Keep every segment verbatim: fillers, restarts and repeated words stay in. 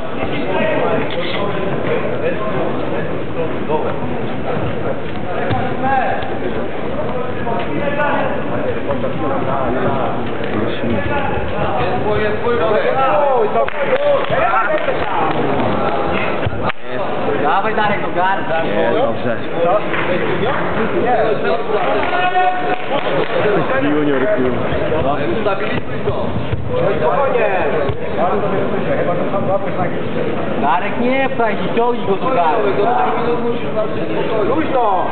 Dawaj Darek do garda. Nie, dobrze. Junior, kurwa. Ustawiliśmy go. Spokojnie. Darek nie pchaj się, ciągnij go do garda. Luźno.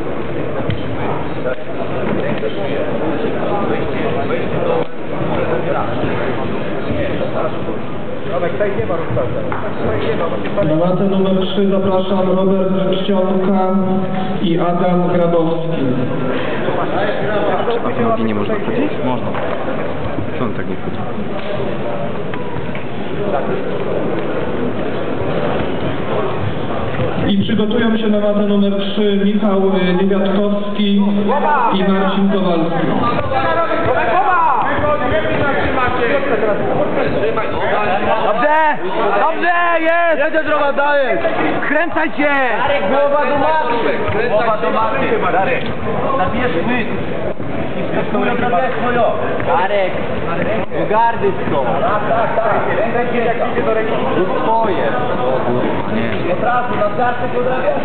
Na matę numer trzy zapraszam Robert Czcionka i Adam Grabowski. A w nogi nie można chodzić? Można. Co on tak nie chodzi? I przygotują się na matę numer trzy Michał Niewiatkowski i Marcin Kowalski. Dobrze! Dobrze! Jest! Jedziesz, Roman, dajesz! Kręcaj się! Darek, głowa do maty! Głowa do maty! Darek! Zabijesz chwyt! Darek! Do gardy to! To twoje! Nie. Od razu, na gardę podrabiasz!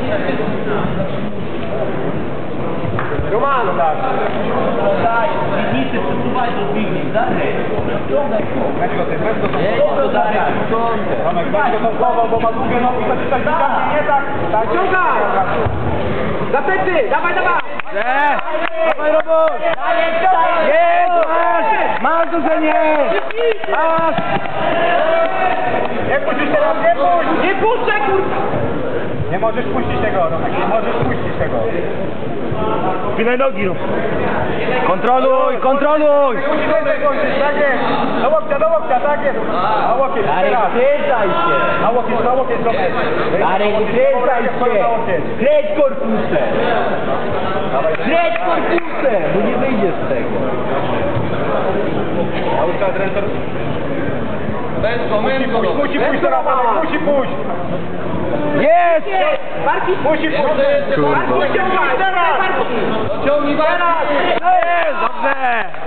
Roman, tak. Daj! Widnicy, przesuwaj do dźwigni! Darek! Ciągaj go! Jedź do Darek! Tomek, weź go tą głową, bo ma długie nogi, to ci tak wyciągnie, nie tak. Tak, ciągaj! Za plecy, dawaj, dawaj! Nie! Dawaj, robot! Jedź, masz! Masz to, że nie! Masz! Nie puścisz teraz, nie puść! Nie puszczaj, kurwa! Nie możesz puścić tego, Romek, nie możesz puścić tego. Spinaj nogi, rób. Kontroluj, kontroluj! Musi więcej puścić, tak jest. Do łokcia, do łokcia, tak jest. Na łokieć, Darek, teraz. zjeżdżaj się! Na łokieć, na łokieć, Romek. Darek, zjeżdżaj się! Kręć korpusem! Kręć korpusem! Bo nie wyjdziesz z tego. Musi pójść, musi pójść teraz, Romek, musi pójść. Jest! Musi pójść. Kurwa. Ciągaj, teraz! Ciągnij teraz! Jest! Dobrze!